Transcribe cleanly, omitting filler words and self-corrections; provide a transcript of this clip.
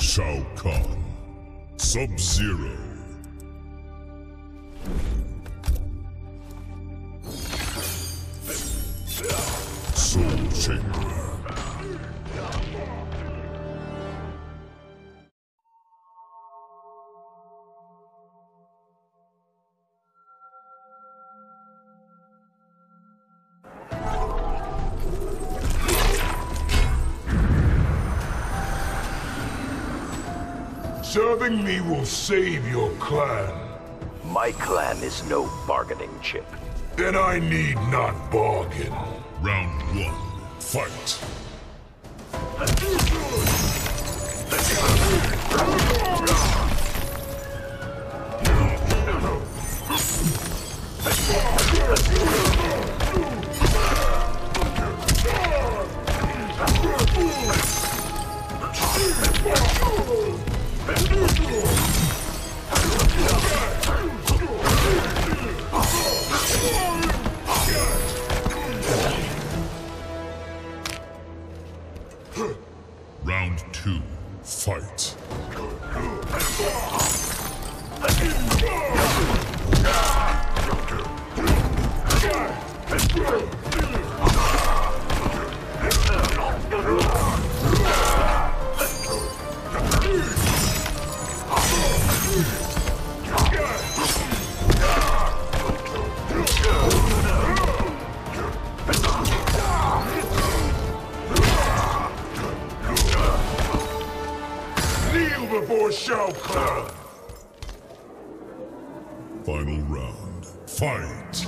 Shao Kahn, Sub-Zero. Soul Chamber. Serving me will save your clan. My clan is no bargaining chip. Then I need not bargain. Round 1, fight. Round 2, fight. Kneel before Shao Kahn. Final round, fight.